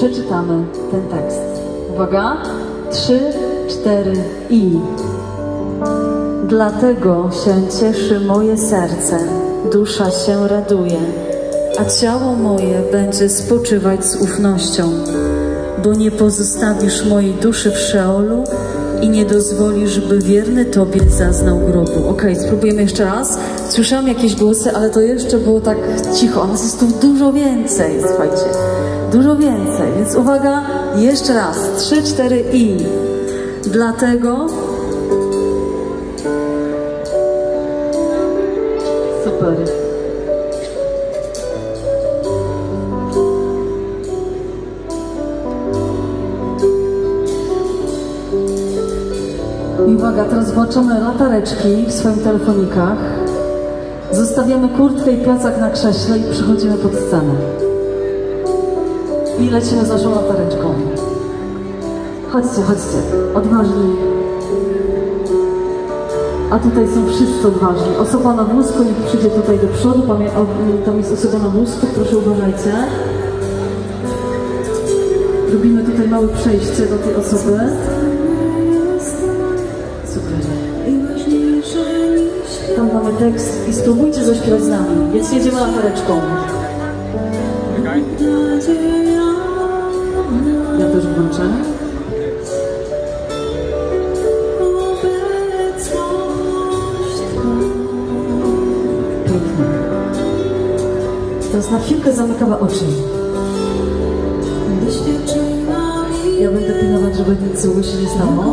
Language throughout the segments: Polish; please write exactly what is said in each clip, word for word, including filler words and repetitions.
przeczytamy ten tekst. Uwaga, trzy, cztery i. Dlatego się cieszy moje serce, dusza się raduje, a ciało moje będzie spoczywać z ufnością, bo nie pozostawisz mojej duszy w Szeolu i nie dozwolisz, by wierny Tobie zaznał grobu. Okej, okay, spróbujemy jeszcze raz. Słyszałam jakieś głosy, ale to jeszcze było tak cicho. Nas jest tu dużo więcej, słuchajcie. Dużo więcej, więc uwaga, jeszcze raz. Trzy, cztery i. Dlatego... Super. I uwaga, teraz włączamy latareczki w swoich telefonikach. Zostawiamy kurtkę i plecak na krześle i przychodzimy pod scenę. I lecimy z naszą latareczką. Chodźcie, chodźcie. Odważni. A tutaj są wszyscy odważni. Osoba na wózku niech przyjdzie tutaj do przodu. Tam jest osoba na wózku, proszę uważajcie. Robimy tutaj małe przejście do tej osoby. Super. Tam mamy tekst i spróbujcie zaśpiewać z nami. Więc jedziemy latareczką. Ja też włączę. Pięknie. Teraz na chwilkę zamykamy oczy. Ja będę pilnować, żeby nic złego się nie stało.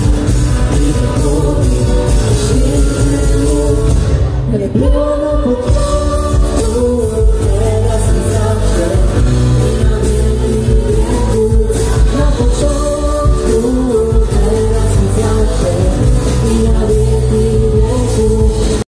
Było